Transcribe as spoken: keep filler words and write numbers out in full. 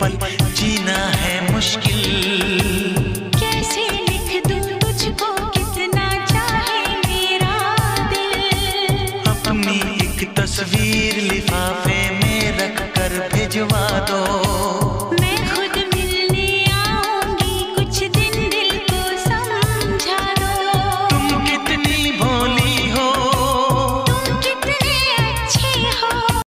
पल जीना है मुश्किल। कैसे लिख दूं तुझको कितना चाहे मेरा दिल। अपनी एक तस्वीर लिफाफे में रख कर भिजवा दो।